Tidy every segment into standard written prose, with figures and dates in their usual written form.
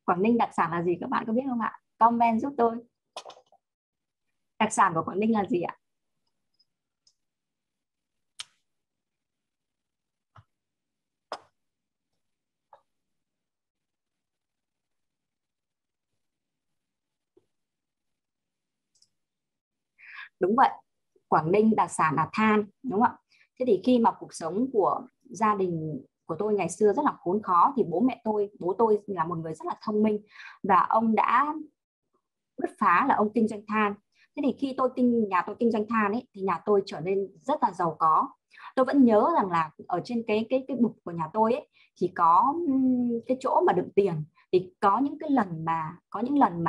Quảng Ninh đặc sản là gì các bạn có biết không ạ? Comment giúp tôi. Đặc sản của Quảng Ninh là gì ạ? Đúng vậy, Quảng Ninh đặc sản là than, đúng không ạ? Thế thì khi mà cuộc sống của gia đình của tôi ngày xưa rất là khốn khó thì bố tôi là một người rất là thông minh và ông đã bứt phá là ông kinh doanh than. Thế thì khi nhà tôi kinh doanh than ấy thì nhà tôi trở nên rất là giàu có. Tôi vẫn nhớ rằng là ở trên cái bục của nhà tôi ấy thì có cái chỗ mà đựng tiền, thì có những lần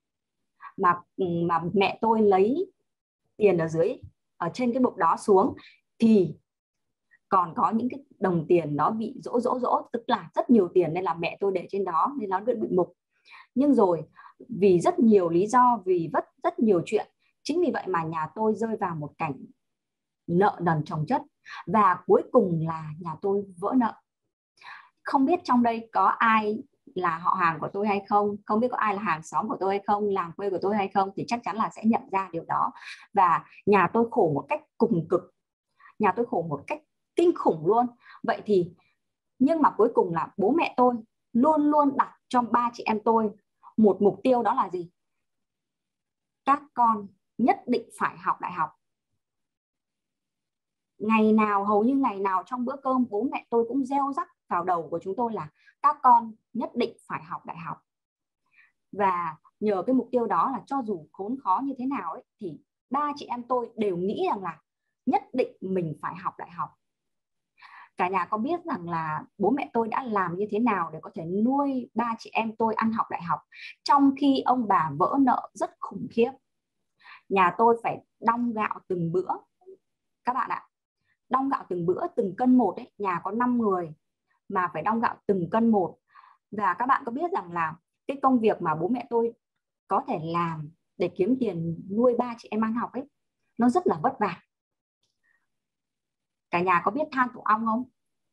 mà mẹ tôi lấy tiền ở trên cái bục đó xuống thì còn có những cái đồng tiền nó bị rỗ, tức là rất nhiều tiền nên là mẹ tôi để trên đó nên nó bị mục. Nhưng rồi vì rất nhiều lý do, vì rất nhiều chuyện, chính vì vậy mà nhà tôi rơi vào một cảnh nợ nần chồng chất và cuối cùng là nhà tôi vỡ nợ. Không biết trong đây có ai là họ hàng của tôi hay không, không biết có ai là hàng xóm của tôi hay không, làng quê của tôi hay không, thì chắc chắn là sẽ nhận ra điều đó. Và nhà tôi khổ một cách cùng cực, nhà tôi khổ một cách kinh khủng luôn. Vậy thì nhưng mà cuối cùng là bố mẹ tôi luôn luôn đặt cho ba chị em tôi một mục tiêu, đó là gì? Các con nhất định phải học đại học. Ngày nào, hầu như ngày nào trong bữa cơm bố mẹ tôi cũng gieo rắc vào đầu của chúng tôi là các con nhất định phải học đại học. Và nhờ cái mục tiêu đó là cho dù khốn khó như thế nào ấy, thì ba chị em tôi đều nghĩ rằng là nhất định mình phải học đại học. Cả nhà có biết rằng là bố mẹ tôi đã làm như thế nào để có thể nuôi ba chị em tôi ăn học đại học, trong khi ông bà vỡ nợ rất khủng khiếp. Nhà tôi phải đong gạo từng bữa các bạn ạ, đong gạo từng bữa, từng cân một ấy. Nhà có 5 người mà phải đong gạo từng cân một. Và các bạn có biết rằng là cái công việc mà bố mẹ tôi có thể làm để kiếm tiền nuôi ba chị em ăn học ấy, nó rất là vất vả. Cả nhà có biết than tổ ong không?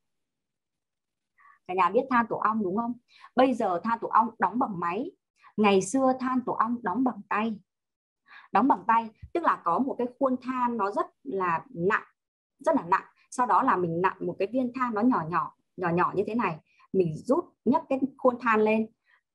Cả nhà biết than tổ ong đúng không? Bây giờ than tổ ong đóng bằng máy, ngày xưa than tổ ong đóng bằng tay. Đóng bằng tay tức là có một cái khuôn than nó rất là nặng, sau đó là mình nặn một cái viên than nó nhỏ như thế này, mình nhấc cái khuôn than lên,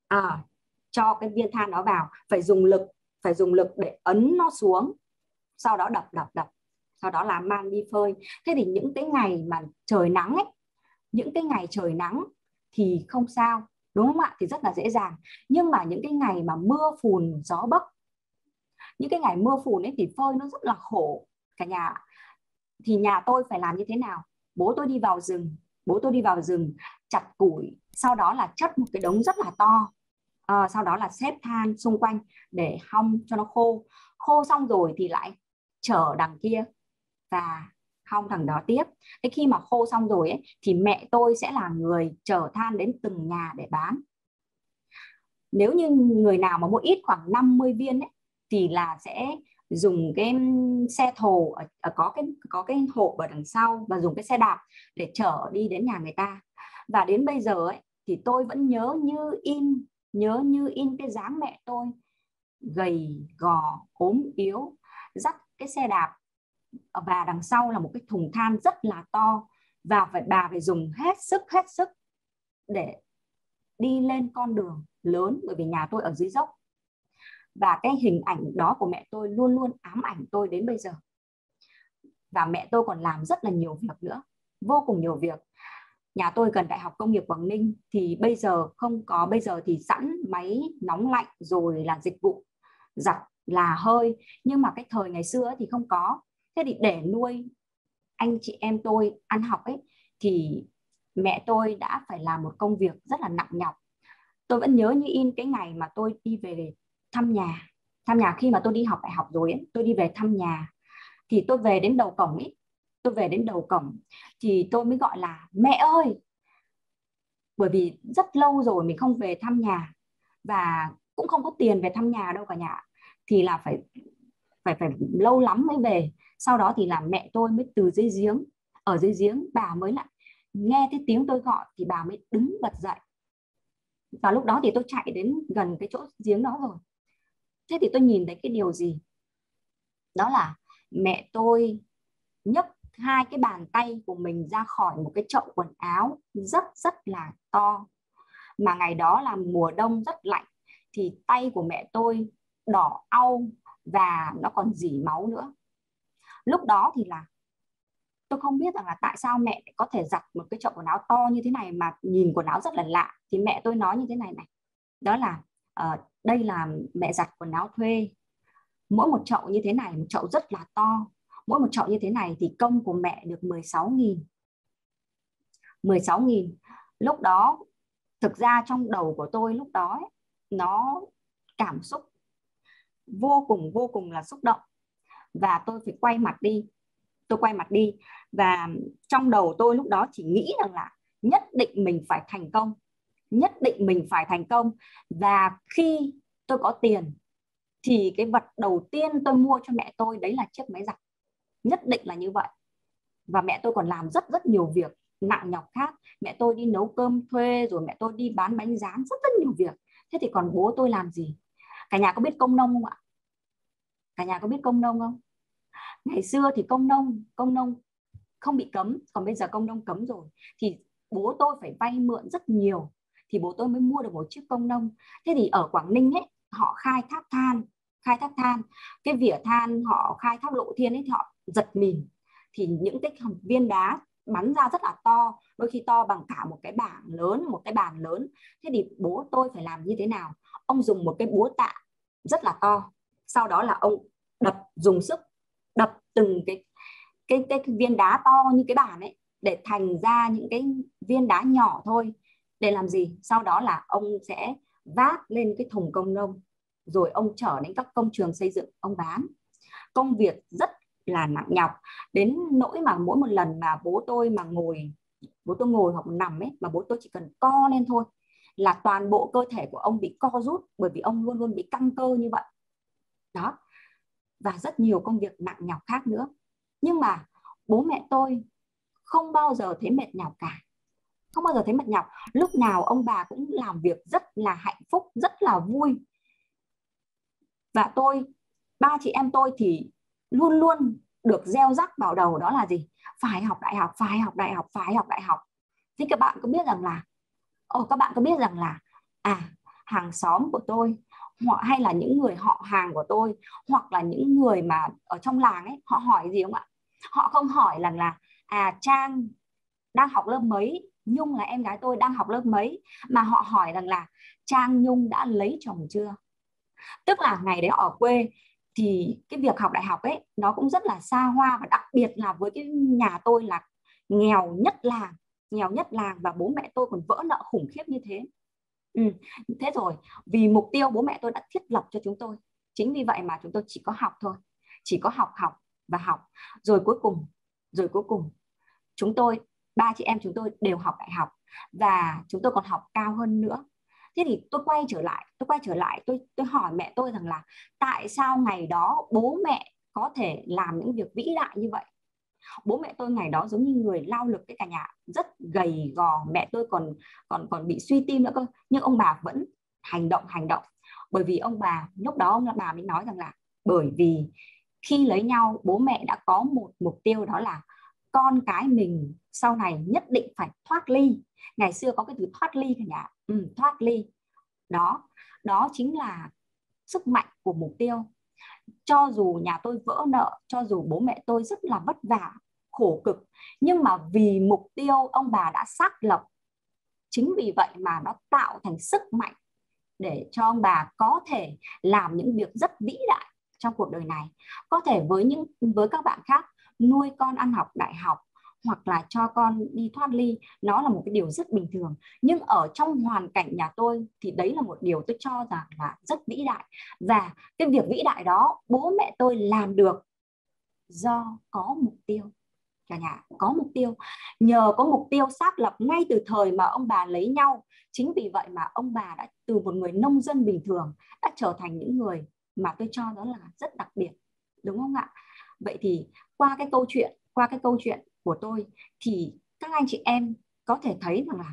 cho cái viên than nó vào, phải dùng lực để ấn nó xuống, sau đó đập, sau đó là mang đi phơi. Thế thì những cái ngày mà trời nắng ấy, những cái ngày trời nắng thì không sao, đúng không ạ? Thì rất là dễ dàng. Nhưng mà những cái ngày mà mưa phùn gió bấc, những cái ngày mưa phùn ấy thì phơi nó rất là khổ cả nhà. Thì nhà tôi phải làm như thế nào? Bố tôi đi vào rừng chặt củi, sau đó là chất một cái đống rất là to, sau đó là xếp than xung quanh để hong cho nó khô xong rồi thì lại chở đằng kia và hong thằng đó tiếp. Thế khi mà khô xong rồi ấy, thì mẹ tôi sẽ là người chở than đến từng nhà để bán. Nếu như người nào mà mua ít khoảng 50 viên ấy, thì là sẽ dùng cái xe thồ có cái hộp ở đằng sau và dùng cái xe đạp để chở đi đến nhà người ta. Và đến bây giờ ấy, thì tôi vẫn nhớ như in cái dáng mẹ tôi gầy gò ốm yếu, dắt cái xe đạp và đằng sau là một cái thùng than rất là to, và bà phải dùng hết sức để đi lên con đường lớn, bởi vì nhà tôi ở dưới dốc. Và cái hình ảnh đó của mẹ tôi luôn luôn ám ảnh tôi đến bây giờ. Và mẹ tôi còn làm rất là nhiều việc nữa, vô cùng nhiều việc. Nhà tôi gần Đại học Công nghiệp Quảng Ninh, thì bây giờ không có, bây giờ thì sẵn máy nóng lạnh rồi là dịch vụ giặt là hơi, nhưng mà cái thời ngày xưa thì không có. Thế thì để nuôi anh chị em tôi ăn học ấy, thì mẹ tôi đã phải làm một công việc rất là nặng nhọc. Tôi vẫn nhớ như in cái ngày mà tôi đi về thăm nhà khi mà tôi đi học đại học rồi ấy, tôi đi về thăm nhà. Thì tôi về đến đầu cổng thì tôi mới gọi là mẹ ơi, bởi vì rất lâu rồi mình không về thăm nhà và cũng không có tiền về thăm nhà đâu cả nhà, thì là phải lâu lắm mới về. Sau đó thì là mẹ tôi mới từ dưới giếng, bà mới lại nghe cái tiếng tôi gọi thì bà mới đứng bật dậy. Và lúc đó thì tôi chạy đến gần cái chỗ giếng đó rồi. Thế thì tôi nhìn thấy cái điều gì? Đó là mẹ tôi nhấc hai cái bàn tay của mình ra khỏi một cái chậu quần áo rất rất là to. Mà ngày đó là mùa đông rất lạnh, thì tay của mẹ tôi đỏ au và nó còn rỉ máu nữa. Lúc đó thì là tôi không biết rằng là tại sao mẹ có thể giặt một cái chậu quần áo to như thế này mà nhìn quần áo rất là lạ. Thì mẹ tôi nói như thế này này, đó là đây là mẹ giặt quần áo thuê, mỗi một chậu như thế này, một chậu rất là to, mỗi một chậu như thế này thì công của mẹ được 16.000. 16.000. Lúc đó thực ra trong đầu của tôi lúc đó ấy, nó cảm xúc vô cùng là xúc động, và tôi phải quay mặt đi. Tôi quay mặt đi và trong đầu tôi lúc đó chỉ nghĩ rằng là nhất định mình phải thành công, nhất định mình phải thành công. Và khi tôi có tiền thì cái vật đầu tiên tôi mua cho mẹ tôi đấy là chiếc máy giặt, nhất định là như vậy. Và mẹ tôi còn làm rất rất nhiều việc nặng nhọc khác. Mẹ tôi đi nấu cơm thuê, rồi mẹ tôi đi bán bánh rán, rất rất nhiều việc. Thế thì còn bố tôi làm gì? Cả nhà có biết công nông không ạ? Cả nhà có biết công nông không? Ngày xưa thì công nông không bị cấm, còn bây giờ công nông cấm rồi. Thì bố tôi phải vay mượn rất nhiều thì bố tôi mới mua được một chiếc công nông. Thế thì ở Quảng Ninh ấy, họ khai thác than, cái vỉa than họ khai thác lộ thiên ấy, thì họ giật mìn, thì những cái viên đá bắn ra rất là to, đôi khi to bằng cả một cái bảng lớn, một cái bàn lớn. Thế thì bố tôi phải làm như thế nào? Ông dùng một cái búa tạ rất là to, sau đó là ông đập, dùng sức đập từng cái viên đá to như cái bàn ấy để thành ra những cái viên đá nhỏ thôi. Để làm gì? Sau đó là ông sẽ vác lên cái thùng công nông, rồi ông chở đến các công trường xây dựng ông bán. Công việc rất là nặng nhọc, đến nỗi mà mỗi một lần mà bố tôi ngồi hoặc nằm ấy, mà bố tôi chỉ cần co lên thôi là toàn bộ cơ thể của ông bị co rút, bởi vì ông luôn luôn bị căng cơ như vậy đó. Và rất nhiều công việc nặng nhọc khác nữa. Nhưng mà bố mẹ tôi không bao giờ thấy mệt nhọc cả, không bao giờ thấy mệt nhọc. Lúc nào ông bà cũng làm việc rất là hạnh phúc, rất là vui. Và ba chị em tôi thì luôn luôn được gieo rắc vào đầu, đó là gì? Phải học đại học, phải học đại học, phải học đại học. Thì các bạn có biết rằng là hàng xóm của tôi, hoặc hay là những người họ hàng của tôi, hoặc là những người mà ở trong làng ấy, họ hỏi gì không ạ? Họ không hỏi rằng là Trang đang học lớp mấy, Nhung là em gái tôi đang học lớp mấy, mà họ hỏi rằng là Trang, Nhung đã lấy chồng chưa? Tức là ngày đấy ở quê thì cái việc học đại học ấy nó cũng rất là xa hoa, và đặc biệt là với cái nhà tôi là nghèo nhất làng, và bố mẹ tôi còn vỡ nợ khủng khiếp như thế. Thế rồi vì mục tiêu bố mẹ tôi đã thiết lập cho chúng tôi, chính vì vậy mà chúng tôi chỉ có học thôi, chỉ có học và học. Rồi cuối cùng chúng tôi, ba chị em chúng tôi đều học đại học, và chúng tôi còn học cao hơn nữa. Thế thì tôi quay trở lại, tôi hỏi mẹ tôi rằng là tại sao ngày đó bố mẹ có thể làm những việc vĩ đại như vậy? Bố mẹ tôi ngày đó giống như người lao lực cái cả nhà, rất gầy gò, mẹ tôi còn bị suy tim nữa cơ, nhưng ông bà vẫn hành động. Bởi vì ông bà mới nói rằng là bởi vì khi lấy nhau bố mẹ đã có một mục tiêu, đó là con cái mình sau này nhất định phải thoát ly. Ngày xưa có cái từ thoát ly cả nhà, thoát ly. Đó chính là sức mạnh của mục tiêu. Cho dù nhà tôi vỡ nợ, cho dù bố mẹ tôi rất là vất vả, khổ cực, nhưng mà vì mục tiêu ông bà đã xác lập, chính vì vậy mà nó tạo thành sức mạnh để cho ông bà có thể làm những việc rất vĩ đại trong cuộc đời này. Có thể với các bạn khác, nuôi con ăn học đại học hoặc là cho con đi thoát ly, nó là một cái điều rất bình thường. Nhưng ở trong hoàn cảnh nhà tôi thì đấy là một điều tôi cho rằng là rất vĩ đại. Và cái việc vĩ đại đó bố mẹ tôi làm được do có mục tiêu. Cả nhà có mục tiêu, nhờ có mục tiêu xác lập ngay từ thời mà ông bà lấy nhau. Chính vì vậy mà ông bà đã từ một người nông dân bình thường đã trở thành những người mà tôi cho đó là rất đặc biệt, đúng không ạ? Vậy thì qua cái câu chuyện của tôi thì các anh chị em có thể thấy rằng là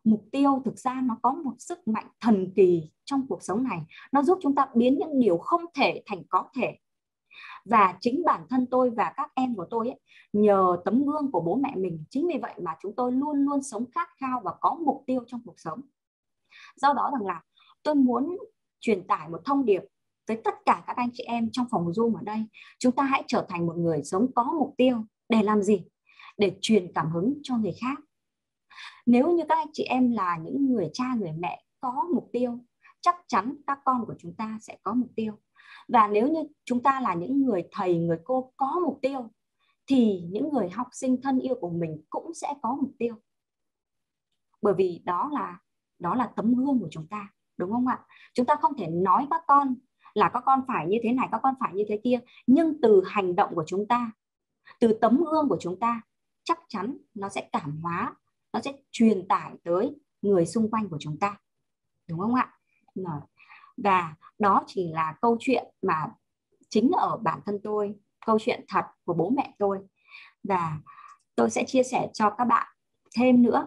Mục tiêu thực ra nó có một sức mạnh thần kỳ trong cuộc sống này. Nó giúp chúng ta biến những điều không thể thành có thể. Và chính bản thân tôi và các em của tôi ấy, nhờ tấm gương của bố mẹ mình, chính vì vậy mà chúng tôi luôn luôn sống khát khao và có mục tiêu trong cuộc sống. Do đó rằng là tôi muốn truyền tải một thông điệp tới tất cả các anh chị em trong phòng Zoom ở đây. Chúng ta hãy trở thành một người sống có mục tiêu. Để làm gì? Để truyền cảm hứng cho người khác. Nếu như các anh chị em là những người cha, người mẹ có mục tiêu, chắc chắn các con của chúng ta sẽ có mục tiêu. Và nếu như chúng ta là những người thầy, người cô có mục tiêu, thì những người học sinh thân yêu của mình cũng sẽ có mục tiêu. Bởi vì đó là tấm gương của chúng ta, đúng không ạ? Chúng ta không thể nói các con là các con phải như thế này, các con phải như thế kia, nhưng từ hành động của chúng ta, từ tấm gương của chúng ta, chắc chắn nó sẽ cảm hóa, nó sẽ truyền tải tới người xung quanh của chúng ta, đúng không ạ? Và đó chỉ là câu chuyện mà chính ở bản thân tôi, câu chuyện thật của bố mẹ tôi. Và tôi sẽ chia sẻ cho các bạn thêm nữa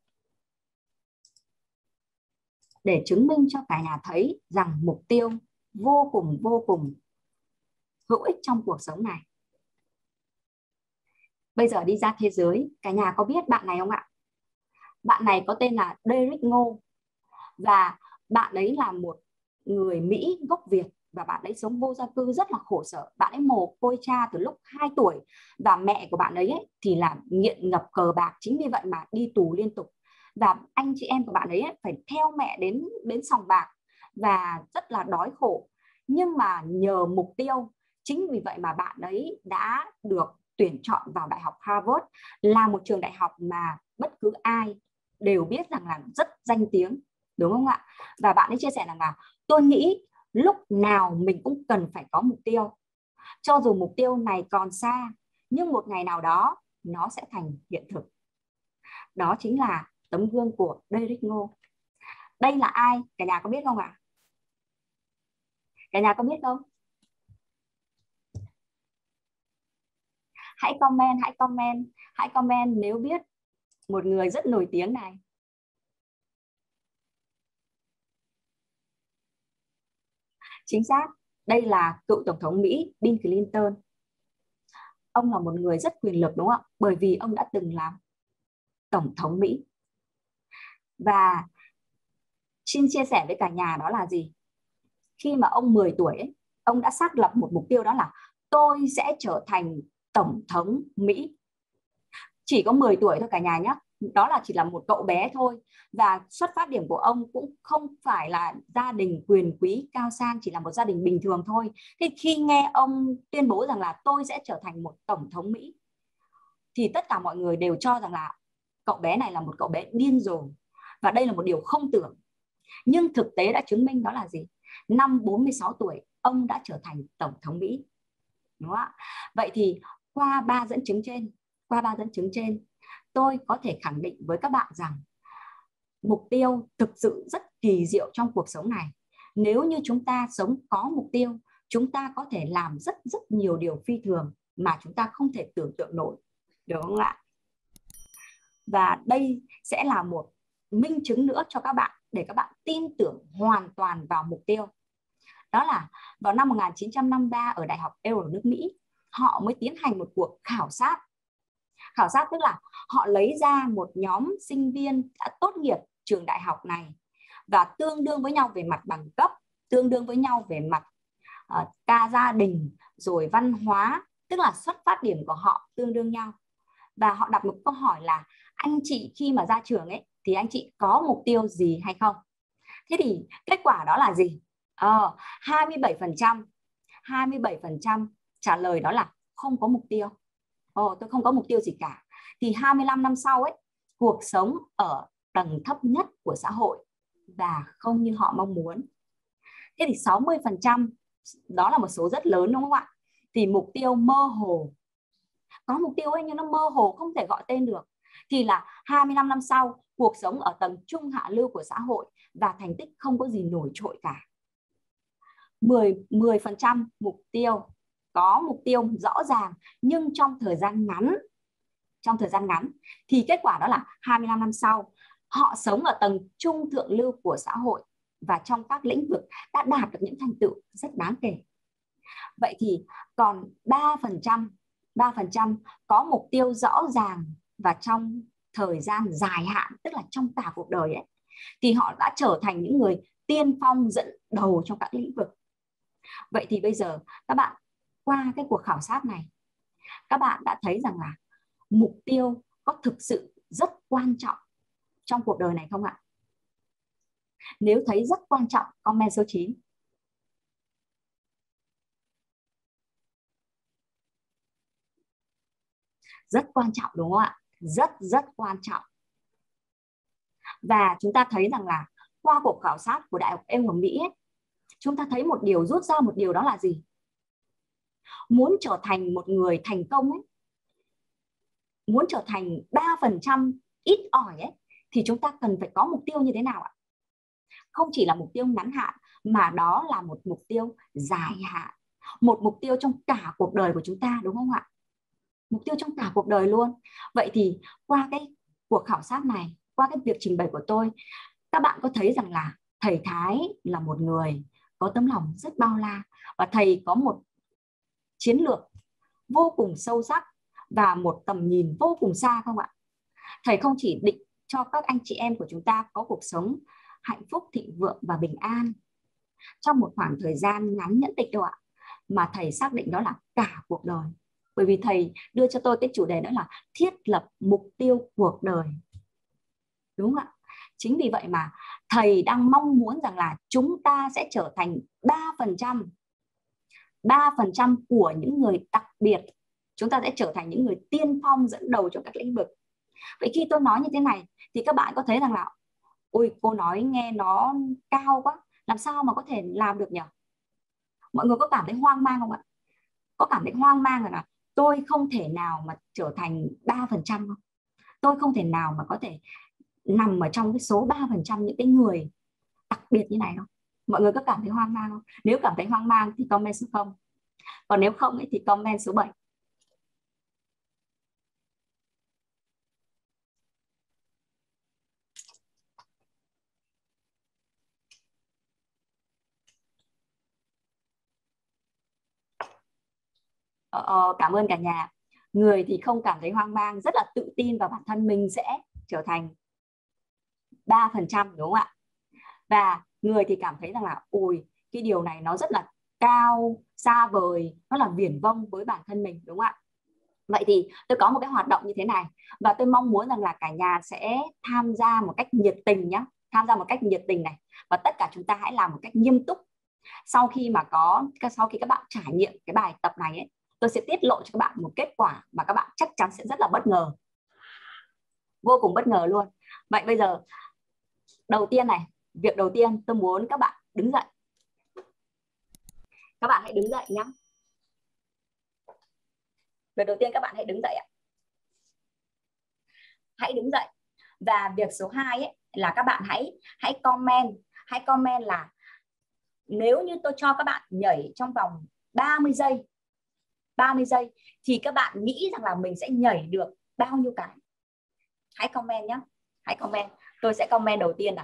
để chứng minh cho cả nhà thấy rằng mục tiêu vô cùng hữu ích trong cuộc sống này. Bây giờ đi ra thế giới, cả nhà có biết bạn này không ạ? Bạn này có tên là Derek Ngô, và bạn ấy là một người Mỹ gốc Việt, và bạn ấy sống vô gia cư rất là khổ sở. Bạn ấy mồ côi cha từ lúc 2 tuổi, và mẹ của bạn ấy thì là nghiện ngập cờ bạc, chính vì vậy mà đi tù liên tục. Và anh chị em của bạn ấy phải theo mẹ đến sòng bạc và rất là đói khổ. Nhưng mà nhờ mục tiêu, chính vì vậy mà bạn ấy đã được tuyển chọn vào Đại học Harvard, là một trường đại học mà bất cứ ai đều biết rằng là rất danh tiếng, đúng không ạ? Và bạn ấy chia sẻ rằng là tôi nghĩ lúc nào mình cũng cần phải có mục tiêu. Cho dù mục tiêu này còn xa, nhưng một ngày nào đó nó sẽ thành hiện thực. Đó chính là tấm gương của Derek Ngô. Đây là ai? Cả nhà có biết không ạ? Cả nhà có biết không? Hãy comment nếu biết một người rất nổi tiếng này. Chính xác, đây là cựu Tổng thống Mỹ Bill Clinton. Ông là một người rất quyền lực, đúng không ạ? Bởi vì ông đã từng làm Tổng thống Mỹ. Và xin chia sẻ với cả nhà đó là gì? Khi mà ông 10 tuổi ấy, ông đã xác lập một mục tiêu, đó là tôi sẽ trở thành Tổng thống Mỹ. Chỉ có 10 tuổi thôi cả nhà nhé. Đó là chỉ là một cậu bé thôi. Và xuất phát điểm của ông cũng không phải là gia đình quyền quý cao sang, chỉ là một gia đình bình thường thôi. Thế khi nghe ông tuyên bố rằng là tôi sẽ trở thành một Tổng thống Mỹ, thì tất cả mọi người đều cho rằng là cậu bé này là một cậu bé điên rồ. Và đây là một điều không tưởng. Nhưng thực tế đã chứng minh đó là gì? Năm 46 tuổi, ông đã trở thành Tổng thống Mỹ. Đúng không ạ? Vậy thì qua ba dẫn chứng trên, tôi có thể khẳng định với các bạn rằng mục tiêu thực sự rất kỳ diệu trong cuộc sống này. Nếu như chúng ta sống có mục tiêu, chúng ta có thể làm rất nhiều điều phi thường mà chúng ta không thể tưởng tượng nổi. Đúng không ạ? Và đây sẽ là một minh chứng nữa cho các bạn để các bạn tin tưởng hoàn toàn vào mục tiêu. Đó là vào năm 1953 ở Đại học Yale nước Mỹ, họ mới tiến hành một cuộc khảo sát. Khảo sát tức là họ lấy ra một nhóm sinh viên đã tốt nghiệp trường đại học này và tương đương với nhau về mặt bằng cấp, tương đương với nhau về mặt ca gia đình, rồi văn hóa, tức là xuất phát điểm của họ tương đương nhau. Và họ đặt một câu hỏi là anh chị khi mà ra trường ấy thì anh chị có mục tiêu gì hay không? Thế thì kết quả đó là gì? 27% trả lời đó là không có mục tiêu. Tôi không có mục tiêu gì cả. Thì 25 năm sau ấy, cuộc sống ở tầng thấp nhất của xã hội và không như họ mong muốn. Thế thì 60%, đó là một số rất lớn, đúng không ạ? Thì mục tiêu mơ hồ. Có mục tiêu ấy nhưng nó mơ hồ, không thể gọi tên được. Thì là 25 năm sau, cuộc sống ở tầng trung hạ lưu của xã hội và thành tích không có gì nổi trội cả. 10% mục tiêu, có mục tiêu rõ ràng nhưng trong thời gian ngắn thì kết quả đó là 25 năm sau họ sống ở tầng trung thượng lưu của xã hội và trong các lĩnh vực đã đạt được những thành tựu rất đáng kể. Vậy thì còn 3% có mục tiêu rõ ràng và trong thời gian dài hạn, tức là trong cả cuộc đời ấy, thì họ đã trở thành những người tiên phong dẫn đầu trong các lĩnh vực. Vậy thì bây giờ các bạn qua cái cuộc khảo sát này, các bạn đã thấy rằng là mục tiêu có thực sự rất quan trọng trong cuộc đời này không ạ? Nếu thấy rất quan trọng, comment số 9. Rất quan trọng đúng không ạ? Rất rất quan trọng. Và chúng ta thấy rằng là qua cuộc khảo sát của Đại học Yale ở Mỹ ấy, chúng ta thấy một điều, rút ra một điều, đó là gì? Muốn trở thành một người thành công ấy, muốn trở thành 3% ít ỏi ấy, thì chúng ta cần phải có mục tiêu như thế nào ạ? Không chỉ là mục tiêu ngắn hạn, mà đó là một mục tiêu dài hạn, một mục tiêu trong cả cuộc đời của chúng ta, đúng không ạ? Mục tiêu trong cả cuộc đời luôn. Vậy thì qua cái cuộc khảo sát này, qua cái việc trình bày của tôi, các bạn có thấy rằng là thầy Thái là một người có tấm lòng rất bao la, và thầy có một chiến lược vô cùng sâu sắc và một tầm nhìn vô cùng xa không ạ? Thầy không chỉ định cho các anh chị em của chúng ta có cuộc sống hạnh phúc, thịnh vượng và bình an trong một khoảng thời gian ngắn nhẫn tịch đâu ạ, mà thầy xác định đó là cả cuộc đời. Bởi vì thầy đưa cho tôi cái chủ đề đó là thiết lập mục tiêu cuộc đời, đúng không ạ? Chính vì vậy mà thầy đang mong muốn rằng là chúng ta sẽ trở thành 3% của những người đặc biệt. Chúng ta sẽ trở thành những người tiên phong dẫn đầu trong các lĩnh vực. Vậy khi tôi nói như thế này thì các bạn có thấy rằng là ôi, cô nói nghe nó cao quá, làm sao mà có thể làm được nhỉ? Mọi người có cảm thấy hoang mang không ạ? Có cảm thấy hoang mang rằng là tôi không thể nào mà trở thành 3% không? Tôi không thể nào mà có thể nằm ở trong cái số 3% những cái người đặc biệt như này không? Mọi người có cảm thấy hoang mang không? Nếu cảm thấy hoang mang thì comment số 0. Còn nếu không ấy thì comment số 7. Cảm ơn cả nhà. Người thì không cảm thấy hoang mang, rất là tự tin vào bản thân mình sẽ trở thành 3%, đúng không ạ? Và người thì cảm thấy rằng là ôi, cái điều này nó rất là cao, xa vời, nó là viển vông với bản thân mình, đúng không ạ? Vậy thì tôi có một cái hoạt động như thế này, và tôi mong muốn rằng là cả nhà sẽ tham gia một cách nhiệt tình nhé. Tham gia một cách nhiệt tình này, và tất cả chúng ta hãy làm một cách nghiêm túc. Sau khi các bạn trải nghiệm cái bài tập này ấy, tôi sẽ tiết lộ cho các bạn một kết quả mà các bạn chắc chắn sẽ rất là bất ngờ, vô cùng bất ngờ luôn. Vậy bây giờ việc đầu tiên tôi muốn các bạn đứng dậy. Các bạn hãy đứng dậy nhé. Việc đầu tiên các bạn hãy đứng dậy ạ. Hãy đứng dậy. Và việc số 2 ấy là các bạn hãy comment là nếu như tôi cho các bạn nhảy trong vòng 30 giây thì các bạn nghĩ rằng là mình sẽ nhảy được bao nhiêu cái? Hãy comment nhé. Hãy comment. Tôi sẽ comment đầu tiên nào.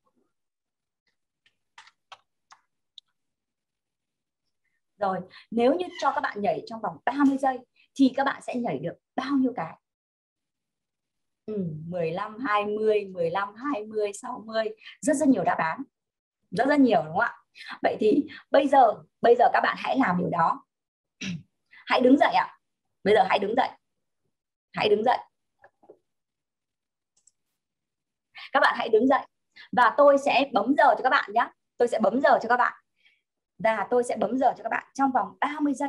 Rồi, nếu như cho các bạn nhảy trong vòng 30 giây thì các bạn sẽ nhảy được bao nhiêu cái? 15, 20, 15, 20, 60, rất nhiều đáp án. Rất nhiều, đúng không ạ? Vậy thì bây giờ các bạn hãy làm điều đó. Hãy đứng dậy ạ. Bây giờ hãy đứng dậy. Hãy đứng dậy. Các bạn hãy đứng dậy. Và tôi sẽ bấm giờ cho các bạn nhé. Tôi sẽ bấm giờ cho các bạn. Và tôi sẽ bấm giờ cho các bạn trong vòng 30 giây.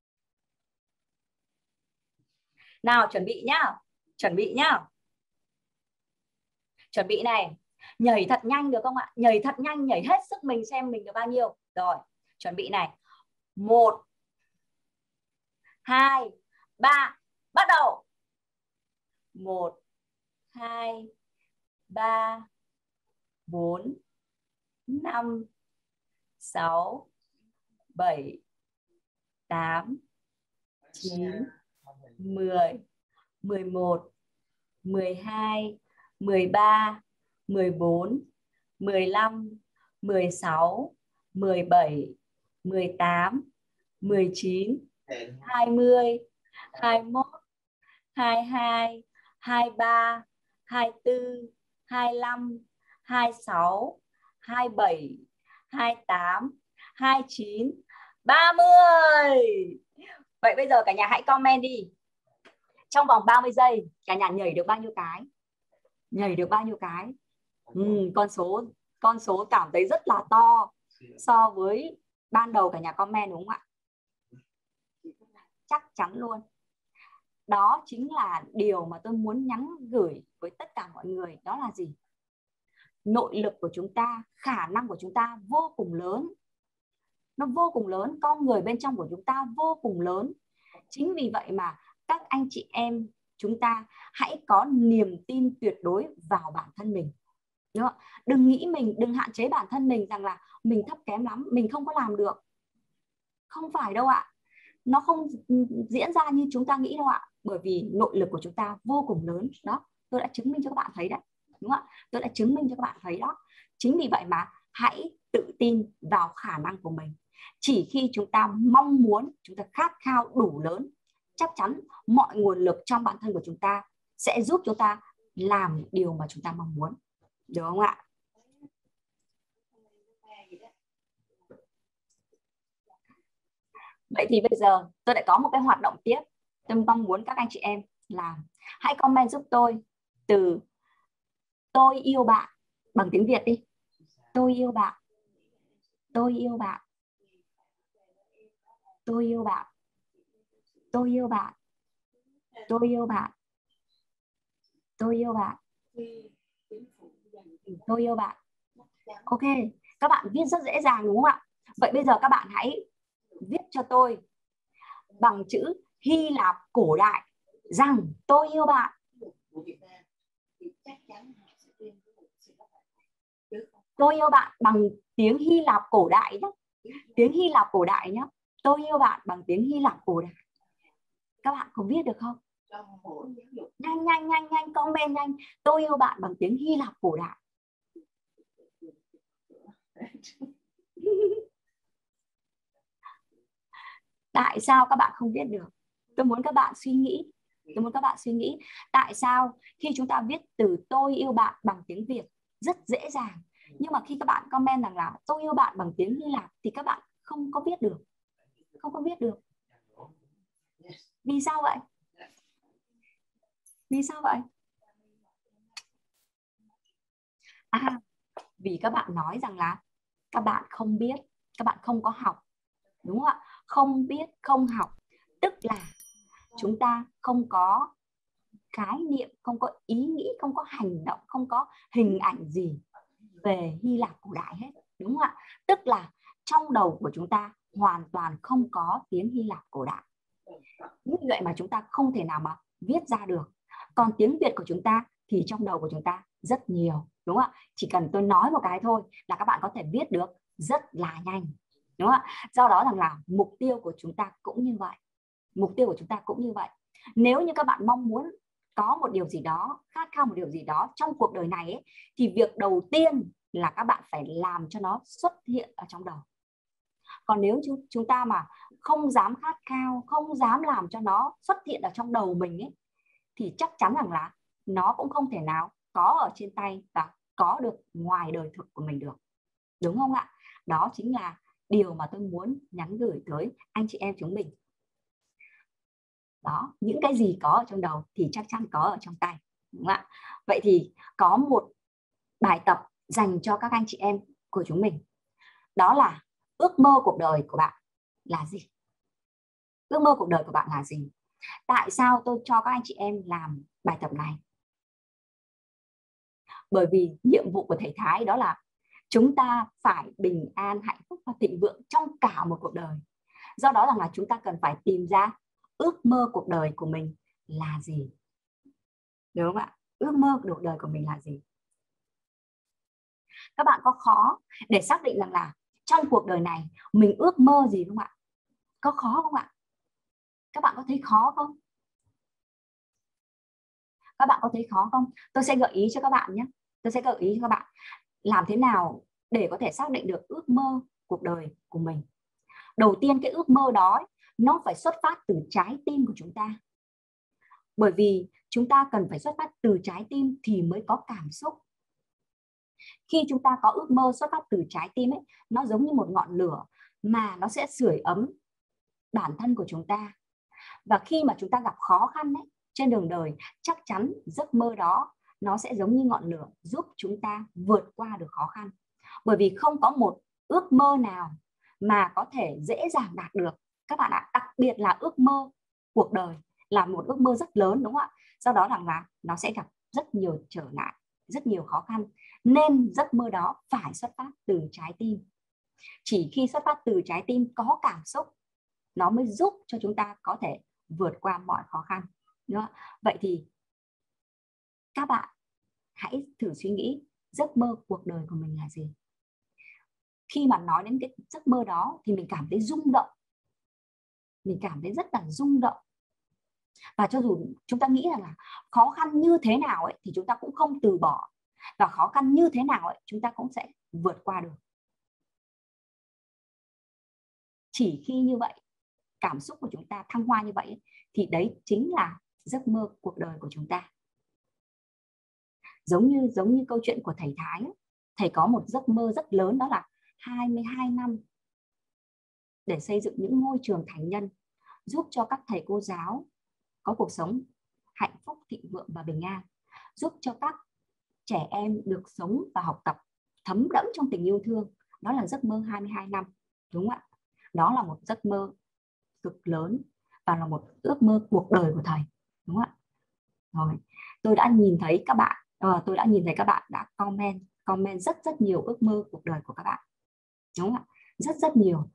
Nào, chuẩn bị nhá. Chuẩn bị nhá. Chuẩn bị này. Nhảy thật nhanh được không ạ? Nhảy thật nhanh, nhảy hết sức mình xem mình được bao nhiêu. Rồi, chuẩn bị này. 1, 2, 3, bắt đầu. 1, 2, 3, 4, 5, 6, 7, 8, 9, 10, 11, 12, 13, 14, 15, 16, 17, 18, 19, 20, 21, 22, 23, 24, 25, 26, 27, 28, 29, 30. Vậy bây giờ cả nhà hãy comment đi. Trong vòng 30 giây cả nhà nhảy được bao nhiêu cái? Nhảy được bao nhiêu cái? Con số cảm thấy rất là to so với ban đầu cả nhà comment, đúng không ạ? Chắc chắn luôn. Đó chính là điều mà tôi muốn nhắn gửi với tất cả mọi người. Đó là gì? Nội lực của chúng ta, khả năng của chúng ta vô cùng lớn. Nó vô cùng lớn, con người bên trong của chúng ta vô cùng lớn. Chính vì vậy mà các anh chị em chúng ta hãy có niềm tin tuyệt đối vào bản thân mình. Đúng không? Đừng nghĩ mình, đừng hạn chế bản thân mình rằng là mình thấp kém lắm, mình không có làm được. Không phải đâu ạ. Nó không diễn ra như chúng ta nghĩ đâu ạ. Bởi vì nội lực của chúng ta vô cùng lớn. Đó, tôi đã chứng minh cho các bạn thấy đấy. Đúng không ạ? Tôi đã chứng minh cho các bạn thấy đó. Chính vì vậy mà hãy tự tin vào khả năng của mình. Chỉ khi chúng ta mong muốn, chúng ta khát khao đủ lớn, chắc chắn mọi nguồn lực trong bản thân của chúng ta sẽ giúp chúng ta làm điều mà chúng ta mong muốn. Được không ạ? Vậy thì bây giờ tôi lại có một cái hoạt động tiếp. Tôi mong muốn các anh chị em làm. Hãy comment giúp tôi từ tôi yêu bạn bằng tiếng Việt đi. Tôi yêu bạn. Tôi yêu bạn. Tôi yêu bạn. Tôi yêu bạn. Tôi yêu bạn. Tôi yêu bạn. Tôi yêu bạn. Ok, các bạn viết rất dễ dàng đúng không ạ? Vậy bây giờ các bạn hãy viết cho tôi bằng chữ Hy Lạp cổ đại rằng tôi yêu bạn. Tôi yêu bạn bằng tiếng Hy Lạp cổ đại nhé. Tiếng Hy Lạp cổ đại nhé. Tôi yêu bạn bằng tiếng Hy Lạp cổ đại. Các bạn có viết được không? Nhanh nhanh nhanh nhanh, comment nhanh. Tôi yêu bạn bằng tiếng Hy Lạp cổ đại. Tại sao các bạn không viết được? Tôi muốn các bạn suy nghĩ. Tôi muốn các bạn suy nghĩ tại sao khi chúng ta viết từ tôi yêu bạn bằng tiếng Việt rất dễ dàng, nhưng mà khi các bạn comment rằng là tôi yêu bạn bằng tiếng Hy Lạp thì các bạn không có viết được. Không có viết được. Vì sao vậy? Vì sao vậy? À, vì các bạn nói rằng là các bạn không biết, các bạn không có học. Đúng không ạ? Không biết, không học. Tức là chúng ta không có khái niệm, không có ý nghĩ, không có hành động, không có hình ảnh gì về Hy Lạp cổ đại hết. Đúng không ạ? Tức là trong đầu của chúng ta hoàn toàn không có tiếng Hy Lạp cổ đại. Như vậy mà chúng ta không thể nào mà viết ra được. Còn tiếng Việt của chúng ta thì trong đầu của chúng ta rất nhiều. Đúng không ạ? Chỉ cần tôi nói một cái thôi là các bạn có thể viết được rất là nhanh. Đúng không ạ? Do đó rằng là mục tiêu của chúng ta cũng như vậy. Mục tiêu của chúng ta cũng như vậy. Nếu như các bạn mong muốn có một điều gì đó, khát khao một điều gì đó trong cuộc đời này ấy, thì việc đầu tiên là các bạn phải làm cho nó xuất hiện ở trong đầu. Còn nếu chúng ta mà không dám khát khao, không dám làm cho nó xuất hiện ở trong đầu mình ấy, thì chắc chắn rằng là nó cũng không thể nào có ở trên tay và có được ngoài đời thực của mình được. Đúng không ạ? Đó chính là điều mà tôi muốn nhắn gửi tới anh chị em chúng mình. Đó, những cái gì có ở trong đầu thì chắc chắn có ở trong tay. Đúng không ạ? Vậy thì có một bài tập dành cho các anh chị em của chúng mình. Đó là ước mơ cuộc đời của bạn là gì? Ước mơ cuộc đời của bạn là gì? Tại sao tôi cho các anh chị em làm bài tập này? Bởi vì nhiệm vụ của thầy Thái đó là chúng ta phải bình an, hạnh phúc và thịnh vượng trong cả một cuộc đời. Do đó là chúng ta cần phải tìm ra ước mơ cuộc đời của mình là gì. Đúng không ạ? Ước mơ cuộc đời của mình là gì? Các bạn có khó để xác định rằng là trong cuộc đời này mình ước mơ gì không ạ? Có khó không ạ? Các bạn có thấy khó không? Các bạn có thấy khó không? Tôi sẽ gợi ý cho các bạn nhé. tôi sẽ gợi ý cho các bạn làm thế nào để có thể xác định được ước mơ cuộc đời của mình. Đầu tiên, cái ước mơ đó nó phải xuất phát từ trái tim của chúng ta. Bởi vì chúng ta cần phải xuất phát từ trái tim thì mới có cảm xúc. Khi chúng ta có ước mơ xuất phát từ trái tim ấy, nó giống như một ngọn lửa mà nó sẽ sưởi ấm bản thân của chúng ta. Và khi mà chúng ta gặp khó khăn ấy, trên đường đời, chắc chắn giấc mơ đó nó sẽ giống như ngọn lửa giúp chúng ta vượt qua được khó khăn. Bởi vì không có một ước mơ nào mà có thể dễ dàng đạt được các bạn ạ. Đặc biệt là ước mơ cuộc đời là một ước mơ rất lớn, đúng không ạ? Do đó là nó sẽ gặp rất nhiều trở ngại, rất nhiều khó khăn. Nên giấc mơ đó phải xuất phát từ trái tim. Chỉ khi xuất phát từ trái tim có cảm xúc, nó mới giúp cho chúng ta có thể vượt qua mọi khó khăn. Đúng không? Vậy thì các bạn hãy thử suy nghĩ giấc mơ cuộc đời của mình là gì. Khi mà nói đến cái giấc mơ đó thì mình cảm thấy rung động. Mình cảm thấy rất là rung động. Và cho dù chúng ta nghĩ rằng là khó khăn như thế nào ấy, thì chúng ta cũng không từ bỏ. Và khó khăn như thế nào ấy, chúng ta cũng sẽ vượt qua được. Chỉ khi như vậy, cảm xúc của chúng ta thăng hoa như vậy, thì đấy chính là giấc mơ cuộc đời của chúng ta. Giống như câu chuyện của thầy Thái ấy. Thầy có một giấc mơ rất lớn, đó là 22 năm để xây dựng những ngôi trường thánh nhân, giúp cho các thầy cô giáo có cuộc sống hạnh phúc, thịnh vượng và bình an, giúp cho các trẻ em được sống và học tập thấm đẫm trong tình yêu thương. Đó là giấc mơ 22 năm, đúng không ạ? Đó là một giấc mơ cực lớn và là một ước mơ cuộc đời của thầy, đúng không ạ? Rồi, tôi đã nhìn thấy các bạn đã comment rất nhiều ước mơ cuộc đời của các bạn, đúng không ạ? Rất nhiều.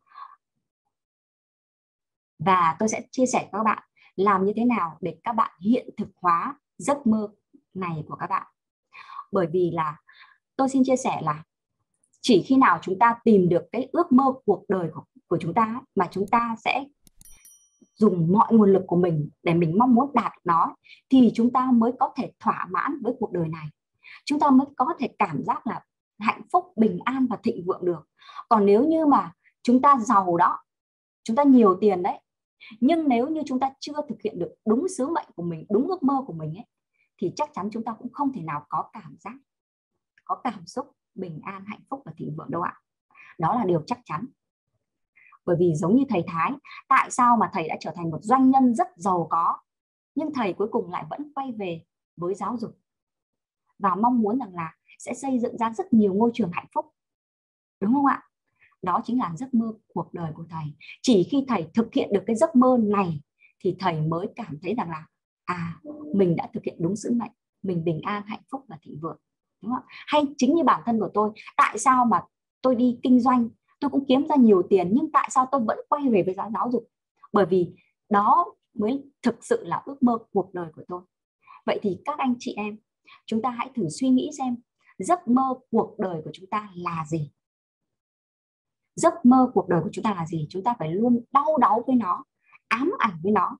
Và tôi sẽ chia sẻ với các bạn làm như thế nào để các bạn hiện thực hóa giấc mơ này của các bạn. Bởi vì là tôi xin chia sẻ là chỉ khi nào chúng ta tìm được cái ước mơ cuộc đời của chúng ta mà chúng ta sẽ dùng mọi nguồn lực của mình để mình mong muốn đạt nó, thì chúng ta mới có thể thỏa mãn với cuộc đời này. Chúng ta mới có thể cảm giác là hạnh phúc, bình an và thịnh vượng được. Còn nếu như mà chúng ta giàu đó, chúng ta nhiều tiền đấy, nhưng nếu như chúng ta chưa thực hiện được đúng sứ mệnh của mình, đúng ước mơ của mình ấy, thì chắc chắn chúng ta cũng không thể nào có cảm giác, có cảm xúc bình an, hạnh phúc và thịnh vượng đâu ạ. Đó là điều chắc chắn. Bởi vì giống như thầy Thái, tại sao mà thầy đã trở thành một doanh nhân rất giàu có, nhưng thầy cuối cùng lại vẫn quay về với giáo dục và mong muốn rằng là sẽ xây dựng ra rất nhiều ngôi trường hạnh phúc, đúng không ạ? Đó chính là giấc mơ cuộc đời của thầy. Chỉ khi thầy thực hiện được cái giấc mơ này thì thầy mới cảm thấy rằng là mình đã thực hiện đúng sứ mệnh, mình bình an, hạnh phúc và thịnh vượng, đúng không? Hay chính như bản thân của tôi, tại sao mà tôi đi kinh doanh, tôi cũng kiếm ra nhiều tiền, nhưng tại sao tôi vẫn quay về với giáo dục? Bởi vì đó mới thực sự là ước mơ cuộc đời của tôi. Vậy thì các anh chị em, chúng ta hãy thử suy nghĩ xem giấc mơ cuộc đời của chúng ta là gì. Giấc mơ cuộc đời của chúng ta là gì? Chúng ta phải luôn đau đáu với nó, ám ảnh với nó.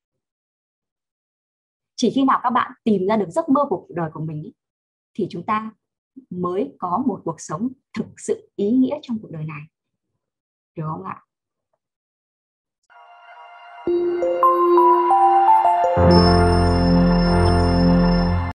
Chỉ khi nào các bạn tìm ra được giấc mơ của cuộc đời của mình thì chúng ta mới có một cuộc sống thực sự ý nghĩa trong cuộc đời này, được không ạ?